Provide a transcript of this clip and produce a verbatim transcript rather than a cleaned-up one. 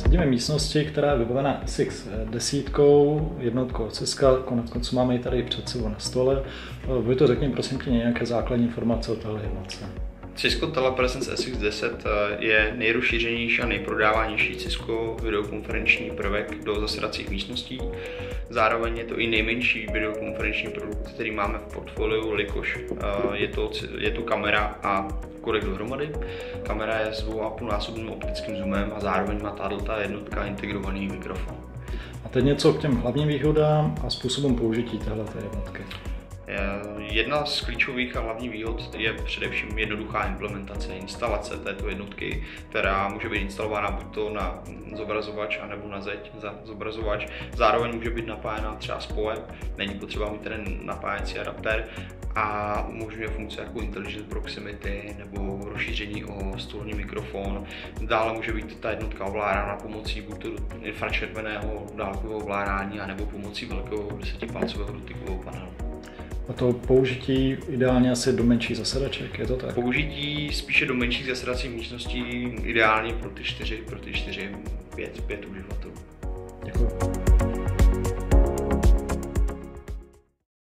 Sedíme v místnosti, která je vybavená S X deset, jednotkou Cisco, konec konců máme ji tady před sebou na stole. Vy to řekni prosím tě nějaké základní informace o téhle jednotce. Cisco Telepresence S X deset je nejrozšířenější a nejprodávanější Cisco videokonferenční prvek do zasedacích místností. Zároveň je to i nejmenší videokonferenční produkt, který máme v portfoliu, jelikož je to, je to kamera a kodek dohromady. Kamera je s dvou a půl násobným optickým zoomem a zároveň má tato jednotka integrovaný mikrofon. A teď něco k těm hlavním výhodám a způsobům použití této jednotky. Jedna z klíčových a hlavních výhod je především jednoduchá implementace, instalace této jednotky, která může být instalována buď to na zobrazovač anebo na zeď za zobrazovač. Zároveň může být napájena třeba spojem, není potřeba mít ten napájecí adaptér a umožňuje funkce jako Intelligent Proximity nebo rozšíření o stolní mikrofon. Dále může být ta jednotka ovládána pomocí buď to infračerveného dálkového ovládání anebo pomocí velkého desetipalcového dotykového panelu. A to použití ideálně asi do menších zasedaček, je to tak? Použití spíše do menších zasedacích místností, ideálně pro ty čtyři, pro ty čtyři, pět, pět uživatelů. Děkuji.